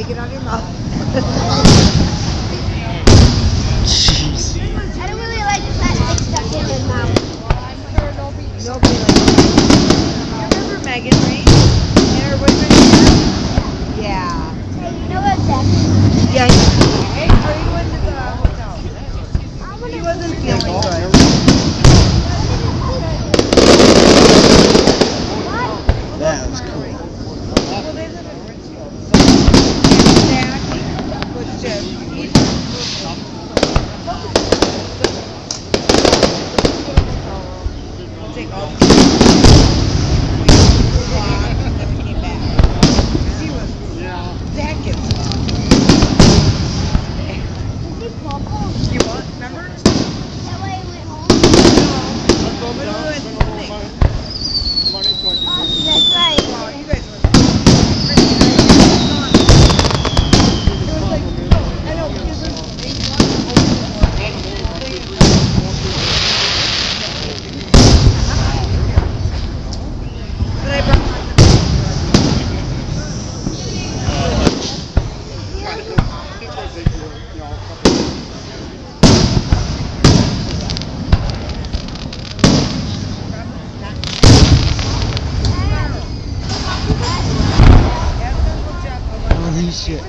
Take it out of your mouth. Jeez. I don't really like the plastic stuff in your mouth. Nobody likes it. You remember Megan, right? And her boyfriend? Yeah. Hey, you know what that? Yeah. Hey, are you going to the hotel? He wasn't feeling good. That was cool. Well, they live in Richfield, so Zach was just, we'll take all the walk and then we came back. He was, Zach gets, you want, remember? That way we went home. No, when we went to the thing. Oh, that's right. Well, you guys were I know, because but I brought Holy shit.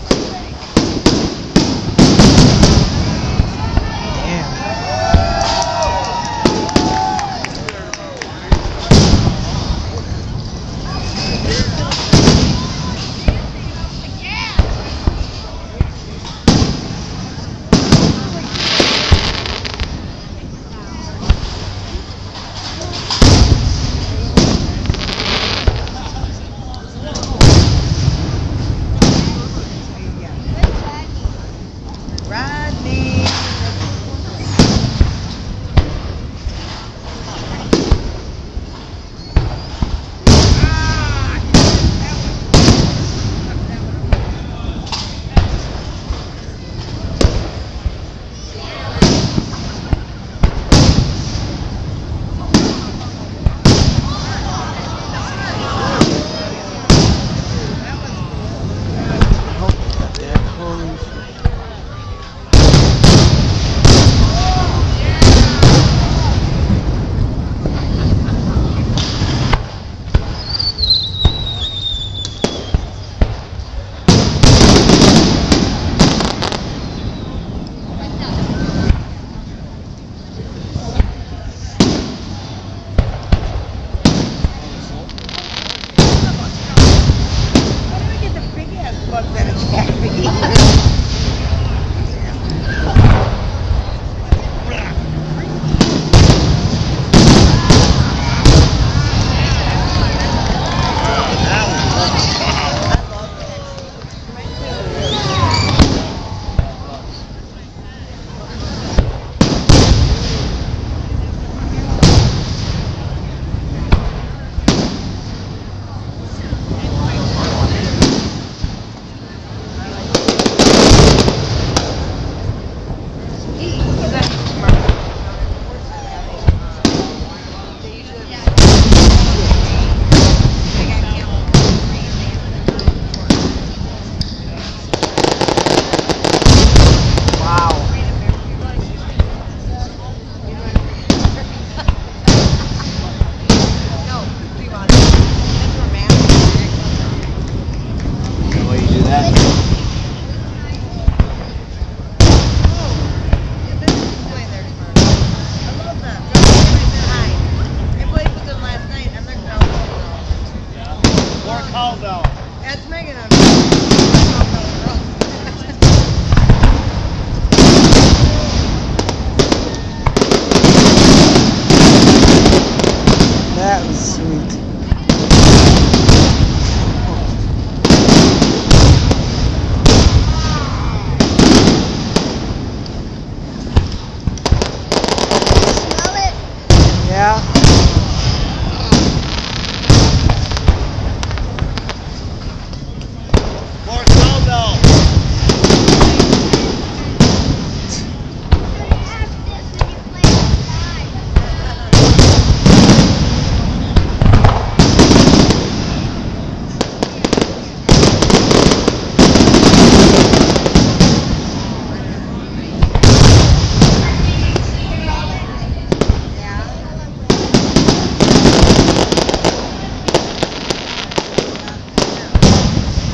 Rodney. Holy shit. How did I get the big ass bug that attacked me? The way you do that. That's Megan.